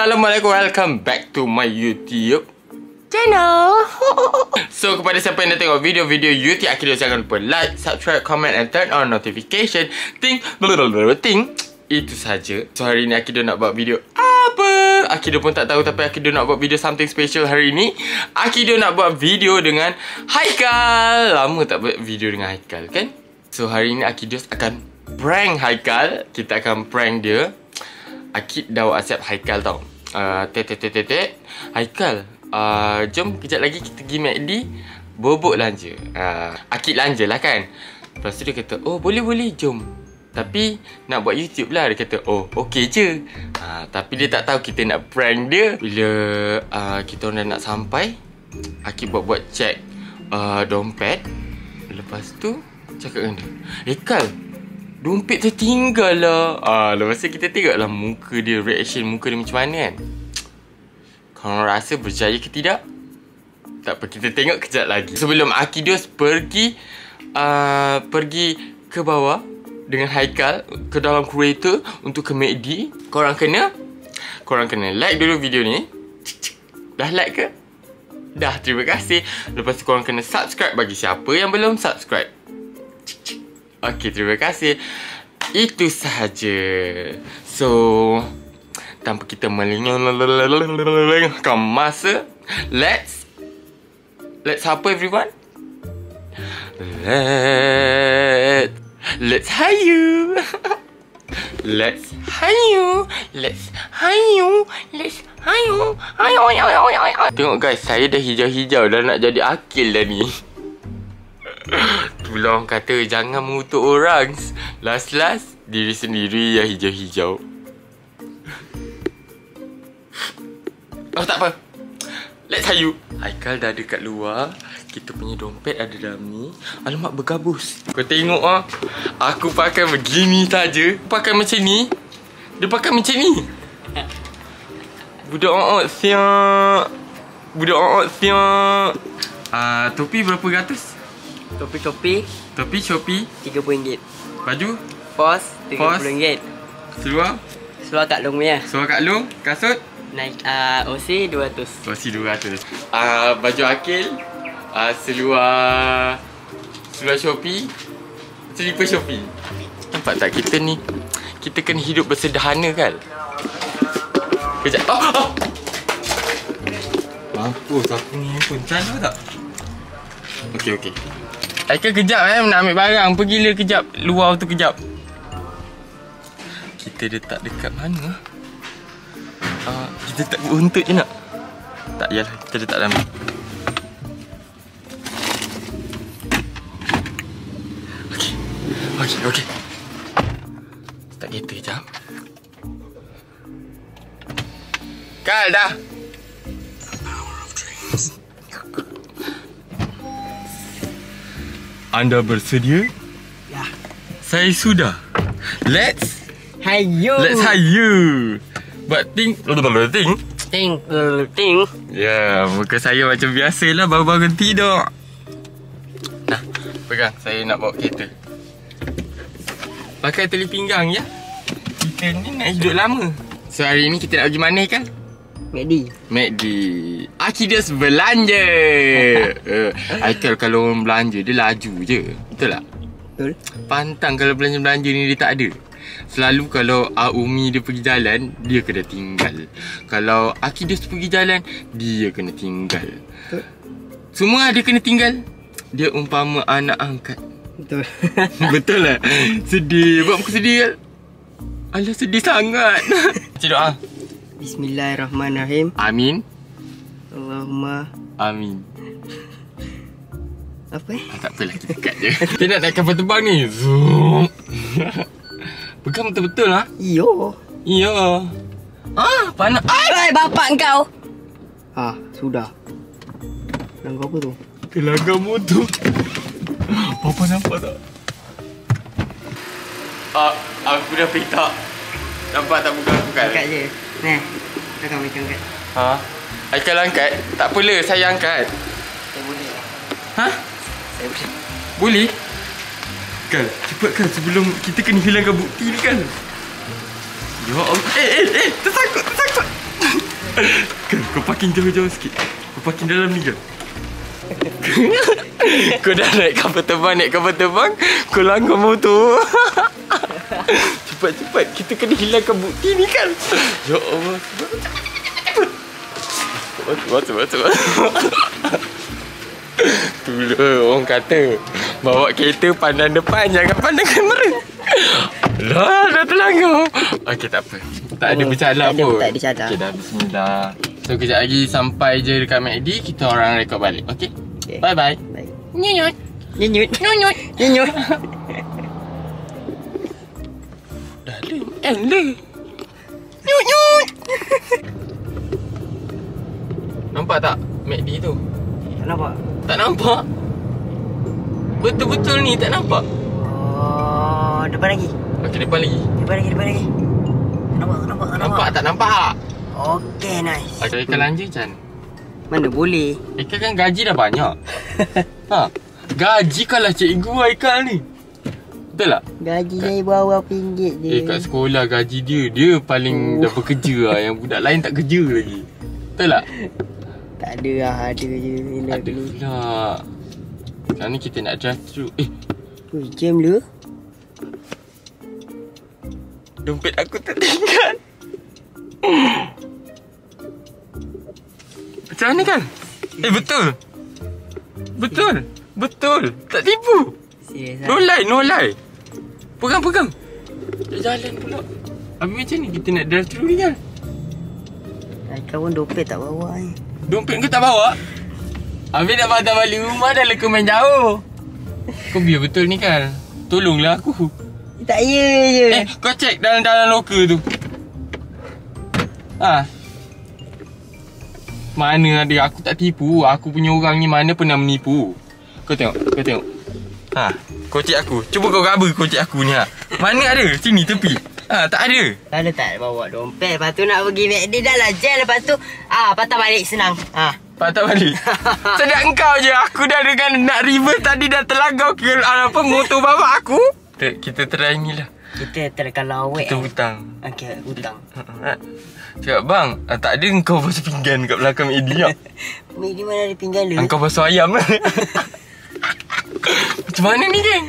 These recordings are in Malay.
Assalamualaikum, welcome back to my YouTube channel. So, kepada siapa yang dah tengok video-video YouTube Akido, jangan lupa like, subscribe, comment and turn on notification. Itu saja. So, hari ni Akido nak buat video apa? Akido pun tak tahu, tapi Akido nak buat video something special hari ni. Akido nak buat video dengan Haikal. Lama tak buat video dengan Haikal kan? So, hari ni Akido akan prank Haikal. Kita akan prank dia. Akid dah WhatsApp Haikal tau. Haikal, jom kejap lagi kita pergi McD bobok belanja. Akid belanja lah kan. Lepas tu dia kata, oh boleh jom. Tapi nak buat YouTube lah. Dia kata, oh okey je. Tapi dia tak tahu kita nak prank dia. Bila kita orang dah nak sampai, Akid buat check dompet. Lepas tu cakap dengan dia, Haikal, dompet tertinggal lah. Lepas tu kita tengok lah muka dia, reaction muka dia macam mana kan. Korang rasa berjaya ke tidak? Tak apa, kita tengok kejap lagi. Sebelum Akidos pergi ke bawah dengan Haikal ke dalam kereta untuk ke McD, korang kena like dulu video ni. Dah like ke? Dah, terima kasih. Lepas tu korang kena subscribe bagi siapa yang belum subscribe. Okey, terima kasih. Itu sahaja. So, tanpa kita melengahkan masa, let's apa everyone? Let's hayu. Let's hayu. Tengok guys, saya dah hijau-hijau, dah nak jadi akil dah ni. Tolong kata jangan mengutuk orang. Last diri sendiri yang hijau-hijau. Oh tak apa, let's hayu. Haikal dah ada kat luar. Kita punya dompet ada dalam ni. Alamak, bergabus. Kau tengok aku pakai begini saja. Pakai macam ni, dia pakai macam ni. Budak siap. Topi berapa ratus? Topi Shopee RM30. Baju Fos RM30. Seluar Kak Long punya. Seluar Kak Long. Kasut Naik OC 200. OC 200. Baju Akil, seluar Shopee, selipar Shopee. Nampak tak kita ni, kita kena hidup bersederhana kan? Kejap. Mampus aku ni handphone charge tak? Okey. Haikal kejap nak ambil barang. Pergilah kejap luar tu kejap. Kita letak dekat mana? Kita tak buntut je nak? Tak, yalah, kita letak dalam. Okey. Tak kereta kejap. Kal dah. Anda bersedia? Ya. Saya sudah. Let's hayu. Buat ting. Ya, muka saya macam biasalah, baru bangun tidur. Nah, pegang. Saya nak bawa kereta. Pakai tali pinggang ya. Kita ni nak hidup lama. So hari ni kita nak pergi mana kan? McD. Akidos belanja. Haikal kalau orang belanja dia laju je. Betul tak? Betul. Pantang kalau belanja-belanja ni dia tak ada. Selalu kalau Umi dia pergi jalan, dia kena tinggal. Kalau Akidos pergi jalan, dia kena tinggal. Betul. Semua dia kena tinggal. Dia umpama anak angkat. Betul. Betul lah. Sedih. Buat muka sedih kan? Alah, sedih sangat. Baca doa. Bismillahirrahmanirrahim. Amin. Allahumma amin. Apa tak apalah, kita cut je. Kita nak naik kapal terbang ni. Zoom. Pegang betul-betul lah. Iyo. Panas. Hai bapak kau. Sudah. Langgar apa tu? Langgar motor. Papa nampak tak? Aku dah petak. Nampak tak muka aku kan? Angkat je. Nah, kakak macam angkat. Haikal angkat? Tak apalah, saya angkat. Saya boleh lah. Saya boleh. Boleh? Kal, cepat Kal, sebelum kita kena hilangkan bukti ni Kal. Ya Allah. Tersangkut. Kau parking jauh-jauh sikit. Kau parking dalam ni ke? Kau dah naik kapal terbang. Kau langgar motor. Cepat-cepat. Kita kena hilangkan bukti ni kan. Ya Allah. Cepat. Itulah orang kata, bawa kereta pandang depan, jangan pandang kamera. Lah, dah terlanggar. Okey, tak apa. Tak ada bercadar pun. Tak ada cadar. Okey dah, bismillah. So, kejap lagi sampai je dekat McD, kita orang rekod balik. Okey? Okay. Bye-bye. Bye. Nyut. Nyut. Dah le. Nyut. Nampak tak McD tu? Tak nampak. Tak nampak? Betul-betul ni tak nampak? Oh, depan lagi. Okey, depan lagi. Depan lagi. Nampak tak nampak? Okey, nice. Okey, Haikal lanja Chan. Mana boleh? Haikal kan gaji dah banyak. Gaji kalah cikgu Haikal ni. Betul tak? Gaji saya berapa ringgit je. Kat sekolah gaji dia paling dah bekerja lah. Yang budak lain tak kerja lagi. Betul tak? Tak ada lah, ada je. Ada pula. Sekarang ni kita nak drive through. Ui, jam le. Dompet aku tertinggal. Macam mana kan? Betul. Tak tipu. Serius No lie. Pegang. Dia jalan pula. Habis macam ni kita nak drive through ni kan? Kau pun dompet tak bawa ni. Dompet kau tak bawa? Habis nak patah balik rumah dah leka main jauh. Kau biar betul ni kan? Tolonglah aku. Tak ya je. Kau cek dalam loker tu. Mana ada, aku tak tipu. Aku punya orang ni mana pernah menipu. Kau tengok. Kocik aku. Cuba kau raba kocik aku ni. Mana ada? Sini tepi. Tak ada. Kalau tak bawa dompet, lepas tu nak pergi McD dah lah jam. Lepas tu patah balik senang. Patah balik. Sedap engkau je. Aku dah dengan nak reverse tadi dah terlanggar ke motor bapak aku. Kita try ni lah. Kita kalau awet. Kita hutang. Okey, hutang. Cakap bang, tak ada engkau basuh pinggan kat belakang McD tak? McD mana ada pinggan lu? Engkau basuh ayam lah. Macam mana ni geng?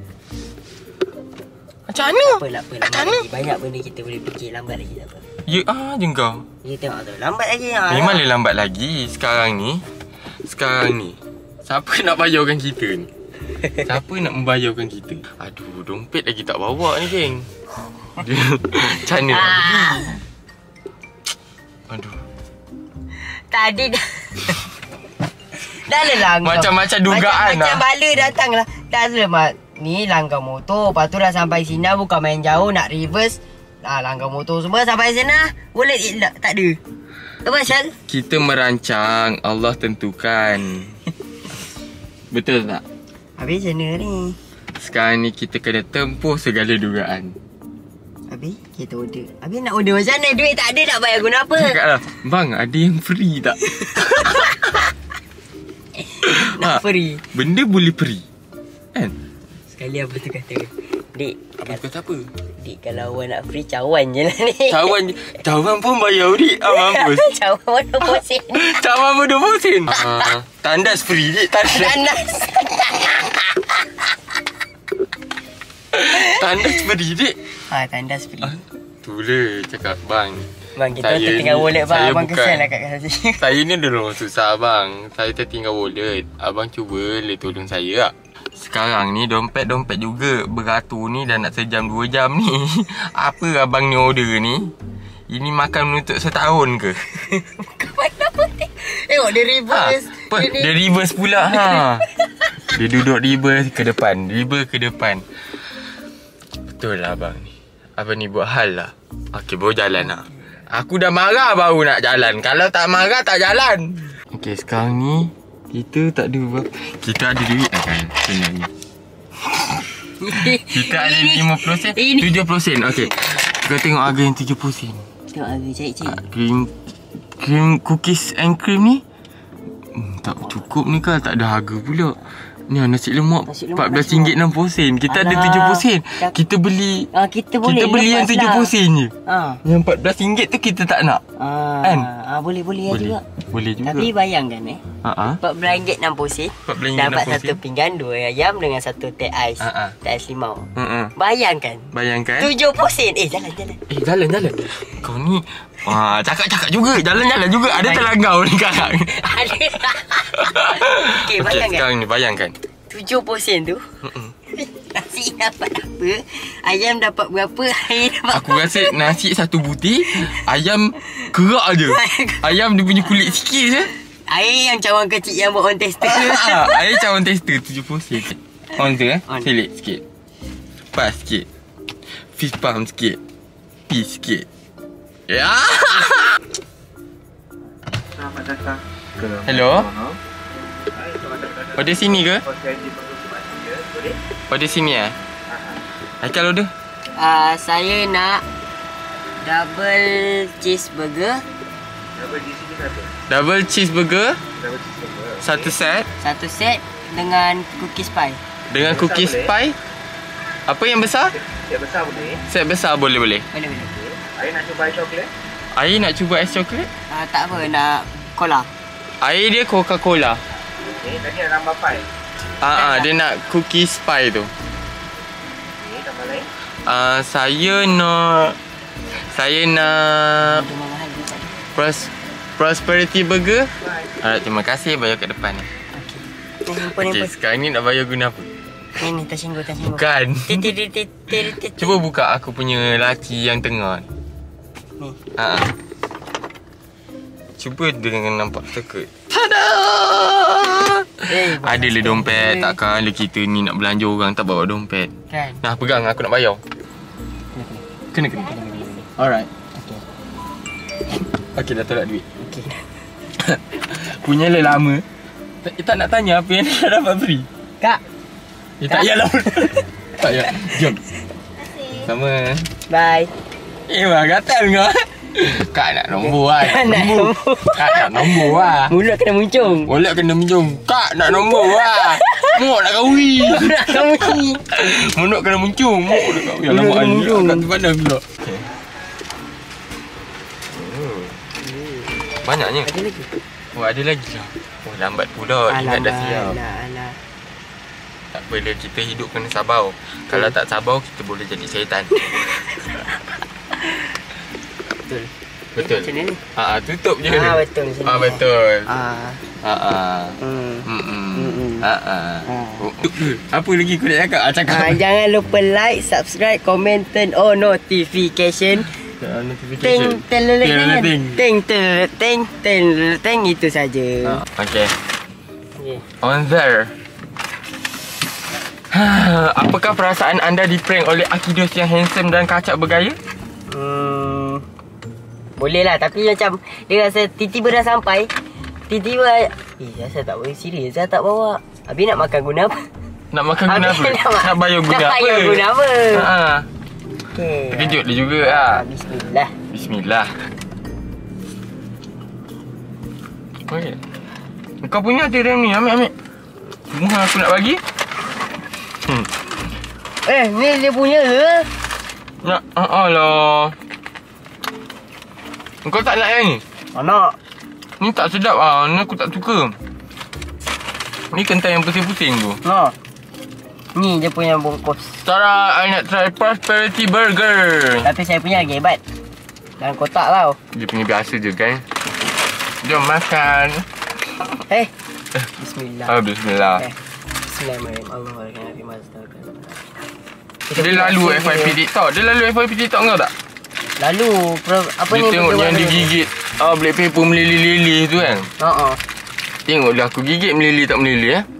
Macam mana? Apalah. Banyak benda kita boleh fikir. Lambat lagi tak apa. Ya je kau. Ya tengok tu. Lambat lagi. Memanglah lambat lagi. Sekarang ni. Siapa nak bayarkan kita ni? Siapa nak membayarkan kita? Aduh, dompet lagi tak bawa ni geng. Macam mana nak beli? Aduh. Tadi dah. Dah lelang. Macam-macam dugaan Macam bala datang lah. Dah selamat. Ni langgar motor. Lepas tu dah sampai sini. Bukan main jauh. Nak reverse. Langgar motor semua. Sampai sana. Boleh tak ada. Apa Syal? Kita merancang. Allah tentukan. Betul tak? Habis macam mana ni? Sekarang ni kita kena tempuh segala dugaan. Habis kita order. Habis nak order macam mana? Duit tak ada nak bayar guna apa? Cakaplah, bang ada yang free tak? Nak free. Benda boleh free kan? Sekali apa tu kata, Dik, Apa kata apa? Dik kalau awak nak free cawan je lah ni. Cawan pun bayar dik. Mampus. Cawan pun 20 sen. Cawan pun 20 sen. Tandas free dik. Tandas free dik. Tandas free. Itulah cakap bang. Bang kita tertinggal wallet bang. Abang bukan, kesian lah kat kasi. Saya ni dulu susah bang. Saya tertinggal wallet. Abang cuba tolong saya tak? Sekarang ni dompet-dompet juga beratur ni dah nak sejam 2 jam ni. Apa abang ni order ni? Ini makan menutup setahun ke? Tengok dia reverse. Dia reverse pula Dia duduk reverse ke depan. Betul lah abang ni. Abang ni buat hal lah. Okey, baru jalan lah. Aku dah marah baru nak jalan. Kalau tak marah tak jalan. Okey, sekarang ni kita tak ada berapa. Kita ada duit lah kan sebenarnya. Kita ada 50 sen, 70 sen. Okey. Kita tengok harga yang 70 sen. Tengok harga cik-cik. Cream cookies and cream ni tak cukup ni kan, tak ada harga pula. Ni nasi lemak Nasi lemak RM14.60. Kita ada Alah, RM70. Kita beli kita boleh yang lepas lah. RM70 je. Yang RM14 tu kita tak nak. Kan? Boleh juga. Boleh juga. Tapi bayangkan RM14.60 dapat RM14.60. satu pinggan, 2 ayam dengan satu teh ais. Teh ais limau. Bayangkan. 7 sen. Jalan. Kau ni cakap juga. Jalan juga. Ada terlanggar ni sekarang. Okey, bayangkan. Sekarang ni bayangkan 7 sen tu. Nasi dapat apa? Ayam dapat berapa? Air dapat Aku rasa nasi satu butir, ayam kerak je. Ayam dia punya kulit sikit je. Air yang cawan kecil yang buat on tester. Air cawan tester 70 sen. On tu On. Selit sikit. Pas sikit. Fist pump sikit. Peace sikit. Ya. Selamat datang ke Hello. Hai, selamat datang ke Order sini ke? Hotel di Pengumuman ya, boleh? Order sini Haikal order. Saya nak double cheeseburger. Double di sini satu. Double cheeseburger Double cheeseburger. satu set Satu set dengan cookies pie. dengan Besar cookies boleh? pie. Apa yang besar? Yang besar boleh. Set besar boleh. Boleh. Okey. Ayah nak cuba ais coklat? Air nak cuba ais coklat? Tak apa, nak cola. Air dia Coca-Cola. Okey, tadi ada nambah pie. Dia nak cookies pie tu. Okey, tambah lain. Saya nak Ada mahal dia tak ada. Prosperity Burger. Bye. Alright, terima kasih. Bayar kat depan ni. Okey. Okay, sekarang ni nak bayar guna apa? Ni tersinggung. Bukan. Cuba buka aku punya laki yang tengah. Ni. Cuba dengan nampak tekut. Tada! Adalah dompet. Takkan kita ni nak belanja orang tak bawa dompet. Kan? Nah, pegang aku nak bayar. Kena. Alright. Okay, dah tolak duit. Okey. Punya lama. Tak nak tanya apa yang dah dapat free. Kak. Tak payahlah. Tak payah. Jom. Sama. Bye. Wah, gatal kau. Kak nak nombor lah. Nak nombor. Kak nak nombor lah. Mulut kena muncung. Boleh kena minjung. Kak nak nombor lah. Mok nak kahwin. Nak kamu ni. Mulut kena muncung. Mok nak kahwin. Mulut kena muncung. Kat terpandang pula. Banyaknya. Ada lagi? Ada lagi lah. Lambat pula. Ingat dah siap. Alah. Tak apalah, kita hidup kena sabar. Kalau tak sabar, kita boleh jadi syaitan. Betul. Macam ni. Tutup je. Betul macam ni. Betul. Hmm. Apa lagi kau nak cakap? Cakap. Jangan lupa like, subscribe, comment, turn on notification. Ting, ting, itu saja. Okay. On there. Apakah perasaan anda diprank oleh Akidos yang handsome dan kacak bergaya? Boleh lah, tapi macam dia rasa tiba-tiba dah sampai. Tiba-tiba saya tak boleh serius, saya tak bawa. Habis nak makan guna apa? Nak makan guna apa? Nak bayar guna apa? Nak bayar guna apa? Okay. Terkejut dia juga lah. Bismillah. Okay. Kau punya ada rem ni, ambil. Semua aku nak bagi. Ni dia punya ke? Nak, alah. Kau tak nak yang ni? Nak. Ni tak sedap lah, ni aku tak suka. Ni kentang yang pusing-pusing tu. Nak. Ni dia punya bungkus. Tara, I nak try Prosperity Burger. Tapi saya punya lagi hebat. Dalam kotak tau. Dia punya biasa je kan. Jom makan. Bismillah. Bismillah. Bismillahirrahmanirrahim. Allahumma Dia lalu FYP TikTok. Dia lalu FYP TikTok kau tak? Lalu apa Dia ni? tengok yang digigit black pepper melili-lili tu kan. Tengoklah aku gigit melili tak melili ya.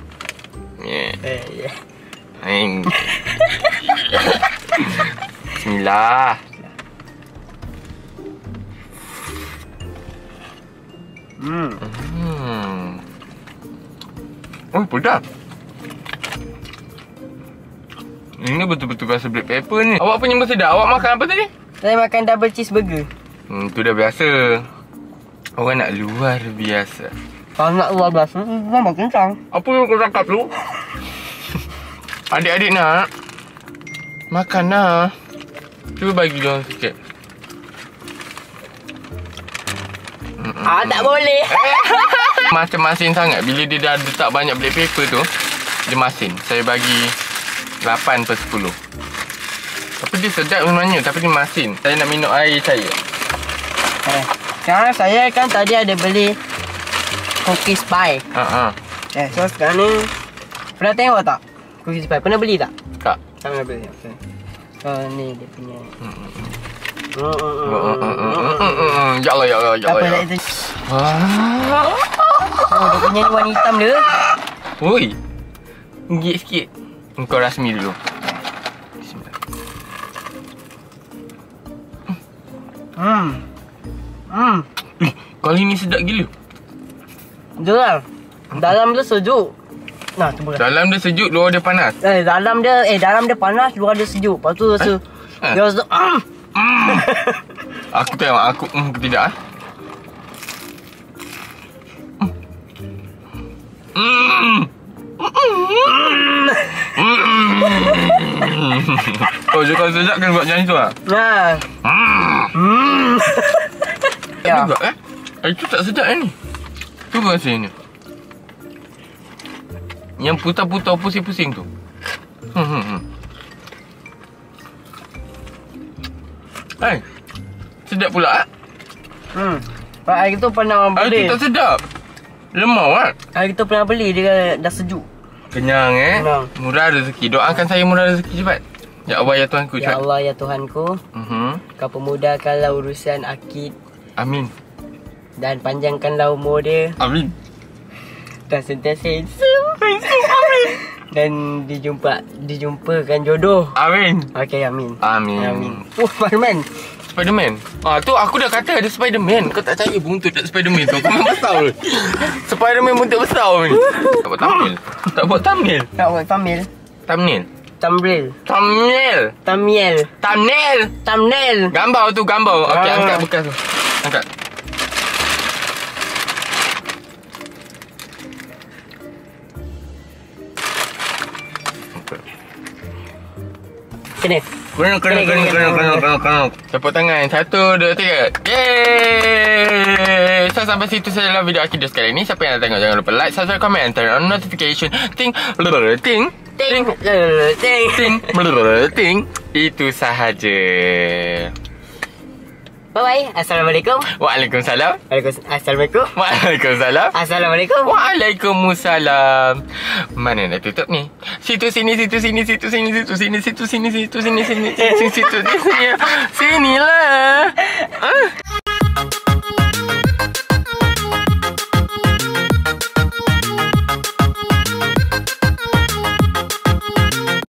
Bismillah. Oh, pedas. Ini betul-betul rasa black pepper ni. Awak punya sedap. Awak makan apa tadi? Saya makan double cheeseburger. Tu dah biasa. Orang nak luar biasa. Sangat luar biasa. Memang kencang. Apa yang kau cakap tu? Adik-adik nak makan lah. Cuba bagi dia orang sikit. Tak boleh. Macam masin sangat. Bila dia dah letak banyak black pepper tu, dia masin. Saya bagi 8/10. Tapi dia sedap sebenarnya. Tapi dia masin. Saya nak minum air saya. Sekarang saya kan tadi ada beli cookies pie. So sekarang ni pernah tengok tak cookies pie? Pernah beli tak? Tak. Tak pernah beli. Okay. So ni dia punya. Ya Allah, ya Allah, ya Apa Allah. dah itu? Dia punya ni warna hitam dia. Oi. Gigit sikit. Engkau rasmi dulu. Bismillah. Kali ni sedap gila. Dia lah. Dalam dia sejuk. Nah, cuba. Dalam dia sejuk, luar dia panas. Dalam dia panas, luar dia sejuk. Lepas tu rasa dia rasa Aku tengok, aku tidak. Oh, je kalau sedap kan buat macam tu lah. Nah. Ya. Juga itu tak sedap ni. Cuba rasa ni. Yang putar-putar pusing-pusing tu. Hai. Sedap pula. Pak hari tu pernah beli. Itu tak sedap. Lemau kan? Hari tu pernah beli, dia dah sejuk. Kenyang Kenyang. Murah rezeki. Doakan saya murah rezeki cepat. Ya Allah ya Tuhanku cepat. Ya Allah ya Tuhanku, Kau pemudahkanlah urusan Akid Amin. dan panjangkanlah umur dia Amin. dan sentiasa handsome. Dan dijumpakan jodoh. Amin. Okey, amin. Amin. Spiderman. Spiderman. Tu aku dah kata ada Spiderman. Kau tak percaya buntut tak Spiderman tu. Aku memang besar tu. Spiderman buntut besar ni. Tak buat thumbnail. Tak buat thumbnail. Tak buat thumbnail. Thumbnail. Thumbnail. Thumbnail. Thumbnail. Thumbnail. Thumbnail. Gambar tu, gambar. Okey, angkat bekas tu. Angkat. Kena. Kena. Tepuk tangan. 1, 2, 3. Yeay. So, sampai situ saja dalam video Akidah sekali ni. Siapa yang nak tengok, jangan lupa like, subscribe, comment, turn on notification. Ting. Itu sahaja. Bye-bye. Assalamualaikum. Waalaikumsalam. Assalamualaikum. Waalaikumsalam. Assalamualaikum. Waalaikumsalam. Mana nak tutup ni? Situ sini. Sinilah.